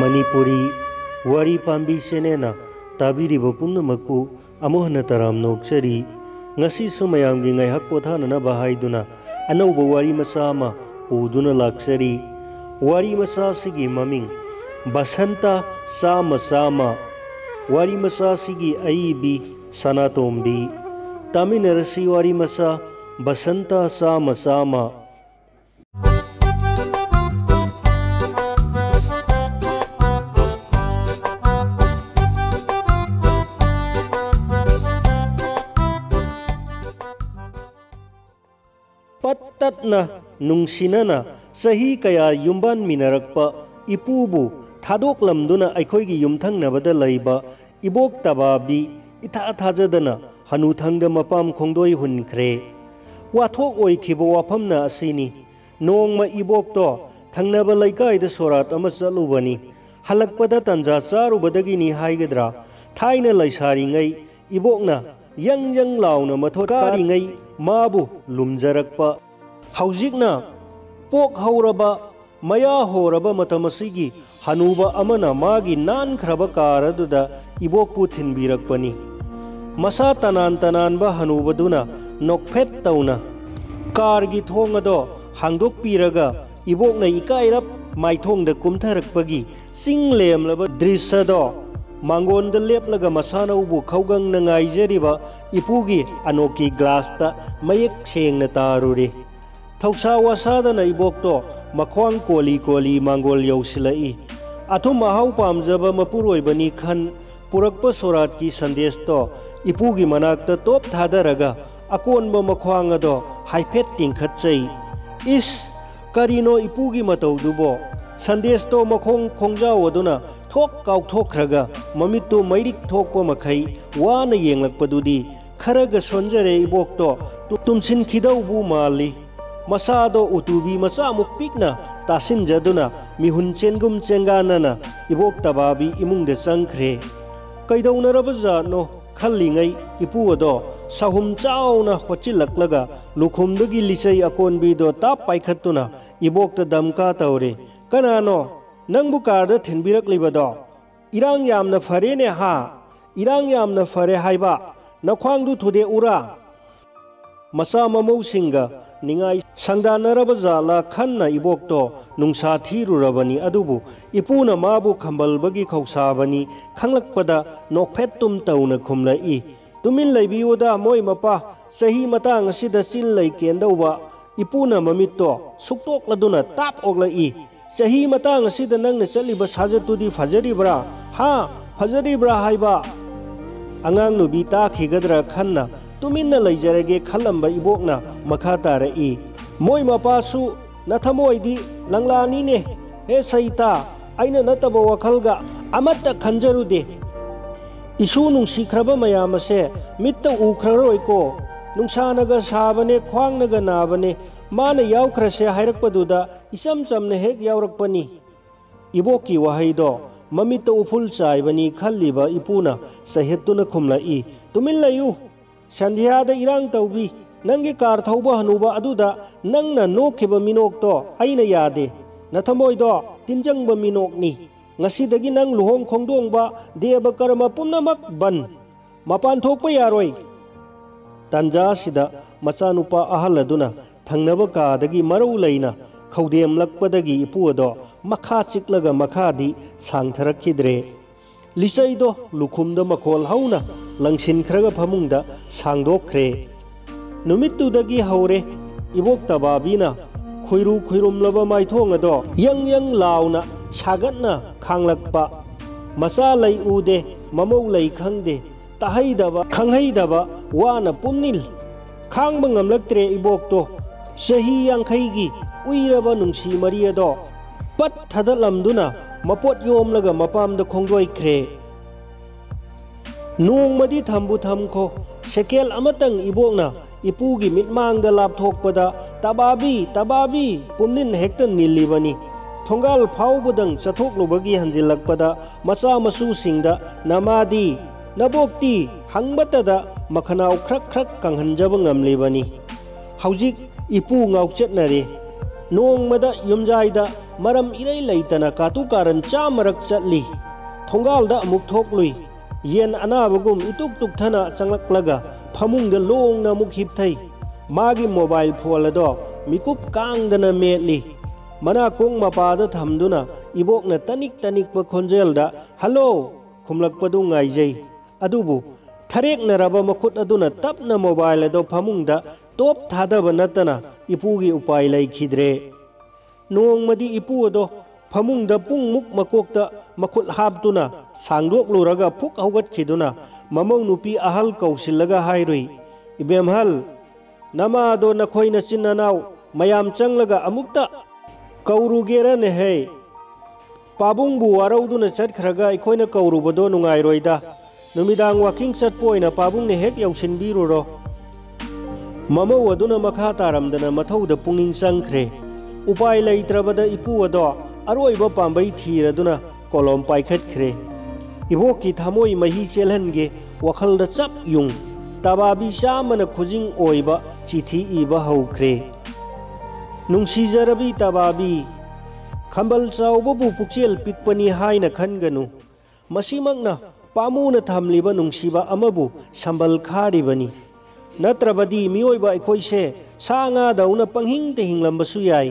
मणिपुरी वारी पांबी सेनेना ताबीरिबो पुनमकु अमुहन तराम नोक्चरी ngasi sumayam gi ngai hak pothana na bahaiduna anauba wari masa ama uduna laksari wari masa sigi maming basanta sama sama wari masa sigi aibi sanatombi taminarasi wari masa basanta sama sama पत्ततना नुंगसिनना सही कया युम्बान मिनरकपा इपुबु थादोकलमदुना अखोइगी युमथंगनबदा लैबा इबोक तबाबी इथा थाजदना हनुथंगद मपाम खोंदोय हुनख्रे वाथोक ओइखिबो वाफमना असिनी नोंगमा इबोकतो थंगनबा लैकाइदा सोरात अमा चलुबनी हलकपदा तंजा चारुबदगिनी हाइगद्रा थाइना लैसारिङै इबोकना young लाउना मथोकारिङै माबु लुमजरकपा हौजिकना पोक हौरबा मया होरबा मतमसिगी हनुबा अमना मागी नानख्रबा कारदुदा इबोकपु थिनबिरकपनी मसा तनान तनानबा हनुबदुना नोकफेट तौना कारगी थोंगदो हांदोकपिरगा इबोकना इकाइरप माइथोंगदा कुमथरकपगी सिंग लेमलबा दृश्यदो मांगोंद लेपलगा मसानौबु खौगंगना ngaijeriba इपुगी अनोकी ग्लासता मयेक सेंगना तारुरे थौसा वासादना इबोकतो मख्वांग Koli Koli मांगोल यौसिलाई अथुम महाउ पामजबा मपुरोइबनी खन पुरकप सोरात की संदेशतो इपुगी मनाक्ता तोप थादरगा अकोनबा मख्वांग अदो हाइफेट तिंखतचै इस करिनो इपुगी मतौदुबो संदेशतो मखोंग खोंजाव अदुना थोक काउथोखरगा ममित्तु मैरिक थोकपा मखै वाना येंगलकपदुदी खरगा सोंजरे इबोकतो तुमसिन खिदौबु माली मसादो उतुबी मचा मुक पिकना तासिनजदुना मिहुन चेंगुम चेंगानना इबोक तबाबी इमुंगदे चंख्रे कैदौनरब जानो खल्लिङै इपुअदो साहुम चाउना होचिलक्लगा लुखुमदगी लिचै अकोनबीदो ताप पाइखत्तुना इबोकता दमका तौरे कनानो नंगबु कारदा थिनबिरकलिबदो इरांग यामना फरेने हा इरांग यामना फरे हाइबा नख्वांगदु थुदे उरा मसा ममौसिंगा निंगाई संदानरब जाला खन्ना इबोकतो नुंसा थीरुरबनी अदुबु इपुना माबु खंबलबगी खौसाबनी खंगलकपदा नोकफेत्तुम तौना खुमलाई तुमिन लैबियोदा मोय मपा सही मतांग असिदा चिल लै केंदौबा इपुना ममित्तो सुक्तोकलदुना ताप ओगलाई सही मतांग असिदा नंगना चलिबा साजतुदी फजरिब्रा हा फजरिब्रा हाइबा अंगांग नुबी ताखिगद्रा खन्ना तुमिन्ना लैजरगे खलंबा इबोकना मखा तारई मोय मपासु नथमोइदी लंगलानीने हे सईता आइना नतबा वखलगा अमत्ता खंजरुदे इशु नुंसीख्रबा मयामसे मित्ता उख्ररोइको नुंसानगा साबने ख्वांगनगा नाबने माना यावख्रसे हाइरकपदुदा इचम चमने हेक यावरकपनी इबोकी वहाइदो ममित्ता उफुल चाइबनी खल्लिबा इपुना सहेत्तुना खुमलाई तुमिन लयु संध्यादा इरांग तौबी नंगे कार थौबा हनुबा अदुदा नंगना नोखिबा मिनोकतो आइना यादे नथमोइदो तिनजंगबा मिनोकनी ngasi nang luhong khongdongba deba karma pumnamak ban mapan thokpa yaroi tanja sida machanupa ahaladuna thangnaba ka dagi marau leina khawdem lakpadagi ipuado makha chiklaga makhadi sangtharakhidre lisaido lukhumda makhol hauna langsin khraga phamungda sangdokhre numittudagi haure ibok tababina khoiru khoirumlaba maithongado yang launa सागतना खांगलकपा मसा लै उदे ममौ लै खंगदे ताहैदबा खंगहैदबा वाना पुमनिल खांग नमलक्त्रे इबोकतो सही यांखैगी उइरबा नुंसी मरियदो पत थदलमदुना मपोट योमलगा मपामदा खोंगदोइख्रे नोंगमदी थंबु थंखो shekel अमतंग इबोकना इपुगी मिटमांगदा लापथोकपदा Tababi पुमनिन हेक्ता निलिबनी थोंगाल फाउबदंग चथोकलुबगी हंजिलकपदा मचा मसुसिंगदा नमादी नबोक्ति हंगबतदा मखनाव खरक खरक कंहनजब ngamlibani हौजिक इपु ngauchetnare नोंगमदा युमजाइदा मरम इरई लैतना कातु कारन चामरक चटली थोंगालदा अमुक थोकलुई येन अनाबगुम इतुक तुकथना चंगलक्लगा फमुंगदा लोंगना अमुक हिपथै मागी मोबाइल फोन अदो मिकुप कांगदना मेटली मनाकोंग मपादा थमदुना इबोकना तनिक तनिक खोंजेलदा हलो खुमलकपदु ngaijai adubu थरेकनरबा मखुत अदुना तपना मोबाइल अदो फमुंगदा टॉप थादबा नतना इपुगी उपाय लैखिद्रे नोंगमदी इपु अदो फमुंगदा पुंगमुक मकोकता मखुत हाबतुना सांगदोकलुरगा फुक हौगतखिदुना ममौ नुपी अहल कौसिलगा हाइरुई इबेमहल नमादो नखोइना चिन्ननाव मयाम चंगलगा अमुक्ता कौरुगेरने है पाबुंगबु वारौदुना चटखरगा अखोइना कौरुबदो नुंगाइरोइदा नुमिदांग वाकिंग चटपोइना पाबुंगने हेक यौसिनबिरुरो ममौ अदुना मखा तारमदना मथौदा पुंगिंग चंगख्रे उपाय लैत्रबदा इपु अदो अरोइबा पांबै थीरदुना कोलम पाइखतख्रे इबोकी थमोई मही चेलहनगे वखलदा चप युंग तबाबी चामना खुजिंग ओइबा चिठी इबा हौख्रे नुंसीजरबी तबाबी खंबल चाउबबु पुक्चेल पिकपनी हाइना खनगनु मसीमकना पामुना थमलिबा नुंसीबा अमबु संबल खारिबनी नत्रबदी मियोइबा अखोइसे साङा दौना पंहिंग हिंगलंबसु याई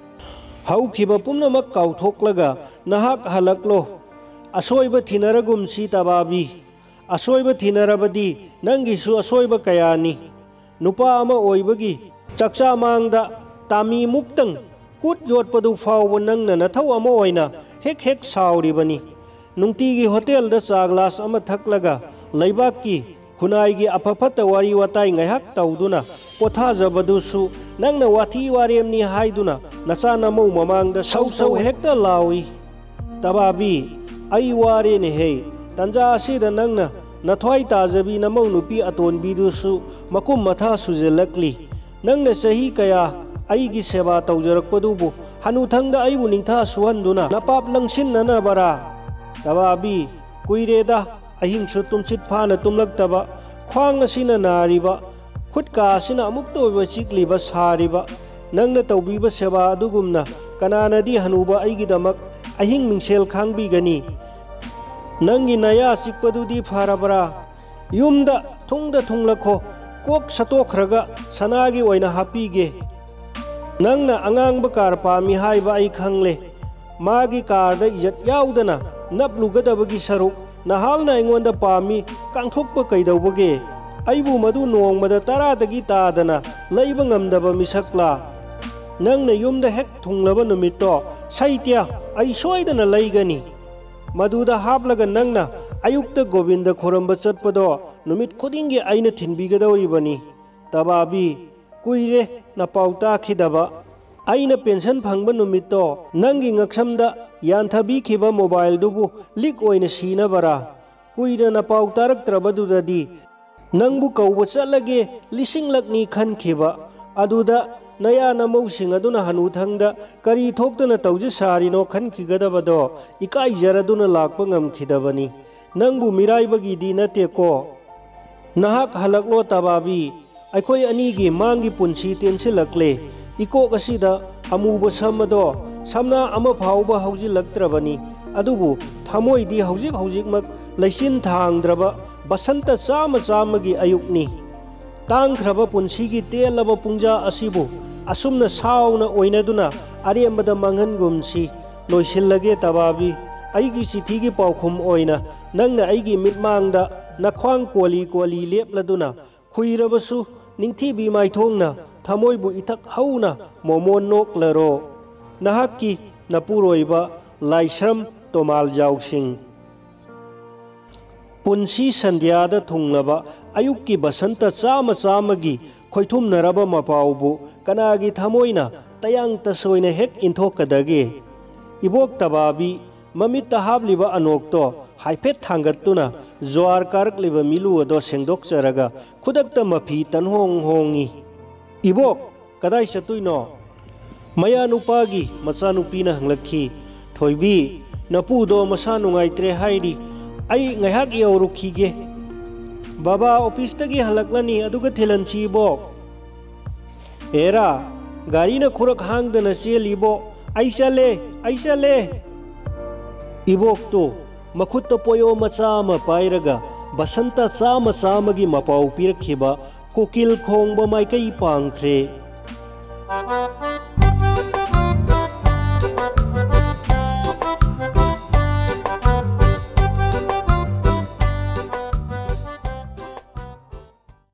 हौखिबा पुम्नमक काउथोकलगा नहाक हलकलो असोइबा थिनरगुमसी तबाबी असोइबा थिनरबदी नंगिसु असोइबा कयानी नुपा अमा ओइबगी चक्चा मांगदा तामी मुक्तंग कुट योटपदु फाव नंगना नथौ अमा ओइना हेक हेक साउरिबनी नुंतीगी होटेल दा चा ग्लास अमा थकलगा लैबाकी खुनाईगी अफफत वारी वाताई ngaihak तौदुना पोथाजबदुसु नंगना वाथी वारेमनी हाइदुना नचा नमौ ममांगदा सौ सौ हेक्ता लावी तबाबी आई वारेने हे तंजा असिदा नंगना नथवाई ताजबी नमौ नुपी अतोनबीदुसु मकुम मथा सुजेलकली नंगना सही कया आईगी सेवा तौजरकपदुबु हनुथंगदा आईबु निंथा सुहंदुना नपाप लंगसिनना बरा तबाबी कुइरेदा अहिंसु तुमचित फाना तुमलक्तबा ख्वांग असिना नारिबा खुदका असिना अमुक्तोइबा चिकलिबा सारिबा नंगना तौबीबा सेवा अदुगुमना कनानादी हनुबा आईगिदमक अहिंग मिंगसेल खांगबीगनी नंगी नया चिकपदुदी फारबरा युमदा थुंगदा थुंगलखो कोक सतोखरगा सनागी ओइना हापीगे नंगना अंगांगबा कार पामी हाइबा आई खंगले मागी कारदा इज्जत याउदना नपलुगदबगी सरुक नहालना अइंगोंदा पामी कांथोकपा कैदौबगे अइबु मदु नोंगमदा तरादगी तादना लैबा ngamdaba मिसकला नंगना युमदा हेक थुंगलबा नुमित्तो सैत्या अइ सोइदना लैगनी मदुदा हापलगा नंगना अयुक्ता गोविंद खोरंबा चटपदो नुमित खुदिंगी अइना थिनबिगदौरिबनी तबाबी कुइरे नपाउ ताखिदबा अइना पेंशन फंगबा नुमित्तो नंगी ngaksamda यानथबीखिबा मोबाइल दुबु लिक ओइना सीनबरा कुइना नपाउ तारक्त्रबदुददी नंगबु कौबा चलगे लिसिंग लकनी खनखिबा अदुदा नया नमौसिंग अदुना हनुथंगदा करी थोक्तना तौजे सारिनो खनखिगदबदो इकाइजरदुना लाकपा ngamखिदबनी नंगबु मिराइबगीदी नतेको नहाक हलकलो तबाबी अखोई अनीगी मांगी पुंसी तेनसिलकले इकोक असिदा अमुबा समदो समना अमा फाउबा हौजिलक्त्रबनी अदुबु थमोइदी हौजिक हौजिकमक लैचिन थांगद्रबा बसंत चामा चामगी अयुक्नी तांख्रबा पुंसीगी तेलबा पुंजा असिबु असुमना साउना ओइनदुना अरेमबदा मंगनगुमसी लोइसिलगे तबाबी अइगी चिठीगी पाउखुम ओइना नंगना अइगी मिटमांगदा नख्वांग कोली कोली लेपलदुना खुइरबसु निंथीबी माइथोंगना थमोइबु इथक हौना मोमोन नोकलरो नहाकी नपुरोइबा लाइश्रम तोमाल जाउसिंग पुंसी संध्यादा थुंगलबा अयुक्की बसंत चामा चामगी खोइथुमनरबा मपाउबु कनागी थमोइना तयांग तसोइना हेक इंथोकदगे इबोक तबाबी ममित्ता हाबलिबा अनोक्तो हाइफेट थांगत्तुना जोआर कारकलिबा मिलु अदो सेंदोकचरगा खुदक्ता मफी तनहोंग होंगी इबोक कदाई चतुइनो मया नुपागी मचा नुपीना हंगलखी थोइबी नपुदो मसा नुंगाइत्रे हाइरी आई ngaihak यौरुखीगे बाबा ऑफिसतगी हलकलनी अदुगा थिलनसीबो एरा गारीना खुरक हांगदना चेलिबो आई चले इबोक्तो मखुत पोयो मचा अमा पाइरगा बसंता चाम चामगी मपाउ पिरखिबा कोकिल खोंगबा माइकई पांख्रे